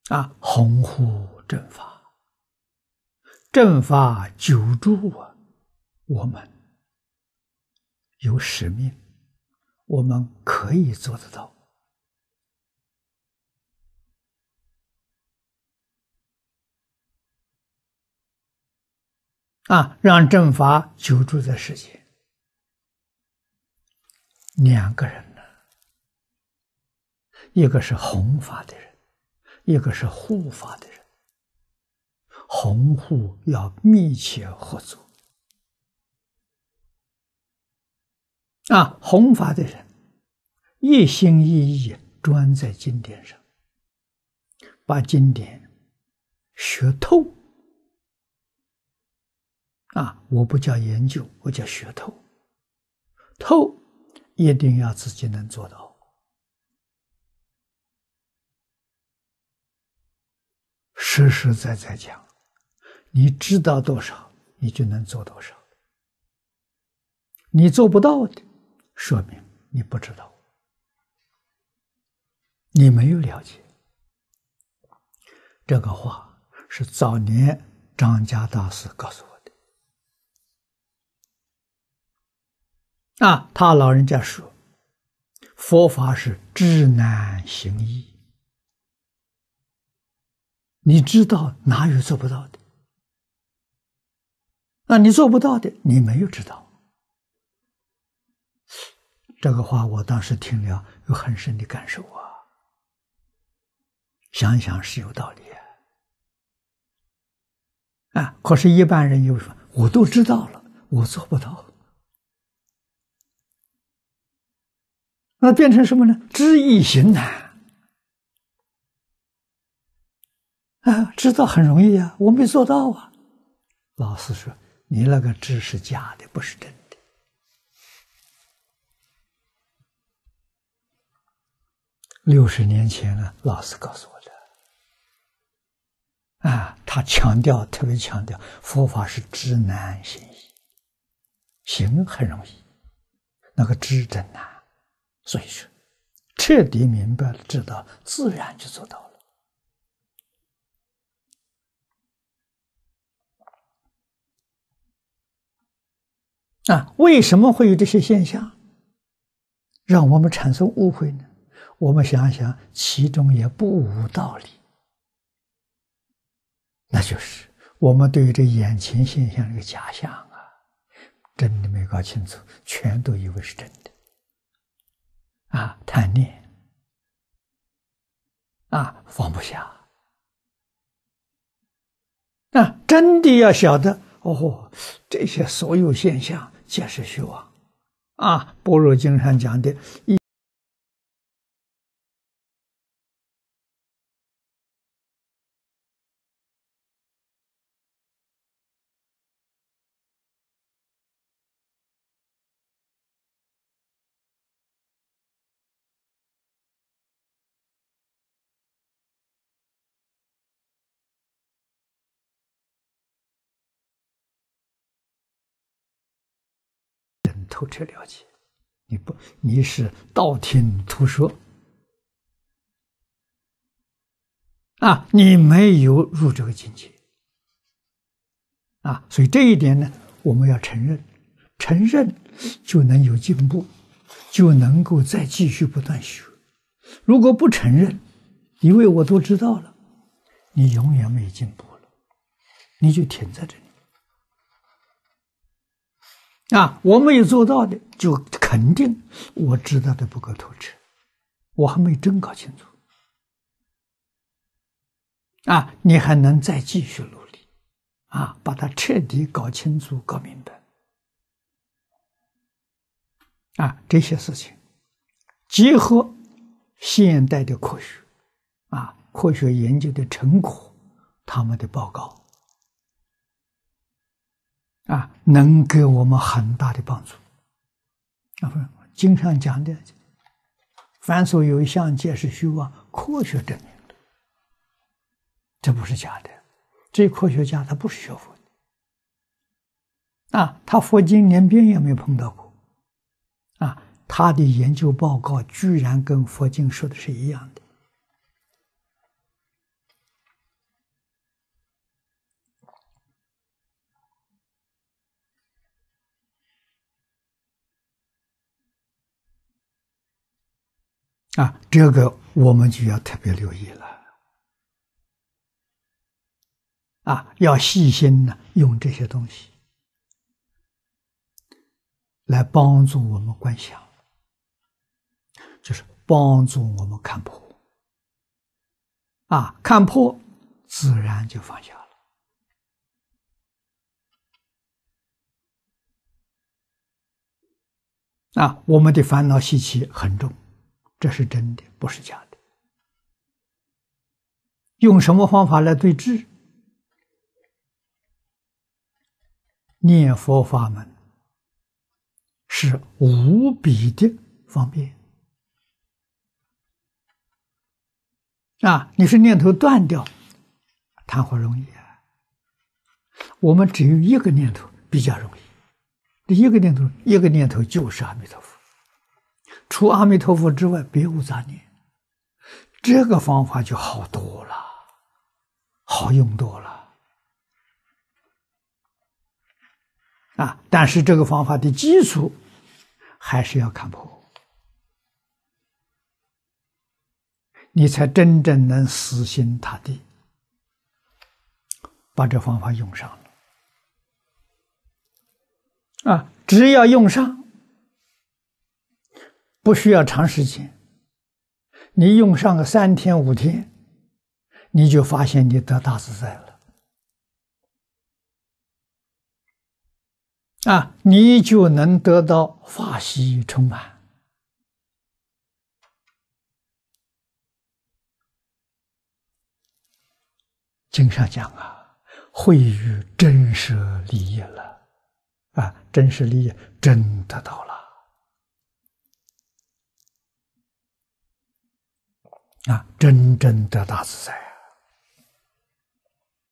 弘护正法，正法久住我们有使命，我们可以做得到。让正法久住在世间。两个人呢，一个是弘法的人，一个是护法的人。弘护要密切合作。弘法的人一心一意专在经典上，把经典学透。我不叫研究，我叫学透。透一定要自己能做到。实实在在讲，你知道多少，你就能做多少。你做不到的，说明你不知道，你没有了解。这个话是早年张家大师告诉我的。他老人家说，佛法是知难行易。你知道哪有做不到的？你做不到的，你没有知道。这个话我当时听了有很深的感受想想是有道理可是一般人又说，我都知道了，我做不到。那变成什么呢？知易行难。知道很容易我没做到老师说，你那个知是假的，不是真的。60年前老师告诉我的。他特别强调，佛法是知难行易。行很容易，那个知真难。所以说，彻底明白了，知道，自然就做到了。为什么会有这些现象，让我们产生误会呢？我们想想，其中也不无道理。那就是我们对于这眼前现象这个假象真的没搞清楚，全都以为是真的。贪念放不下。真的要晓得这些所有现象皆是虚妄般若经上讲的透彻了解，你是道听途说你没有入这个境界所以这一点呢，我们要承认，承认就能有进步，就能够再继续不断学。如果不承认，以为我都知道了，你永远没进步了，你就停在这里。我没有做到的，就肯定我知道的不够透彻，我还没真搞清楚。你还能再继续努力把它彻底搞清楚、搞明白。这些事情结合现代的科学科学研究的成果，他们的报告能给我们很大的帮助。经常讲的，凡所有相，皆是虚妄，科学证明的，这不是假的。这科学家他不是学佛的他佛经连边也没碰到过他的研究报告居然跟佛经说的是一样的这个我们就要特别留意了。要细心呢，用这些东西来帮助我们观想，就是帮助我们看破。看破，自然就放下了。我们的烦恼习气很重，这是真的，不是假的。用什么方法来对治？念佛法门是无比的方便。你是念头断掉，谈何容易啊！我们只有一个念头比较容易，第一个念头就是阿弥陀佛，除阿弥陀佛之外别无杂念。这个方法就好多了，好用多了。但是这个方法的基础还是要看破，你才真正能死心塌地把这方法用上了。只要用上，不需要长时间，你用上个3天5天，你就发现你得大自在了。你就能得到法喜充满。经上讲会于真实利益了，真实利益真得到了，真正得大自在。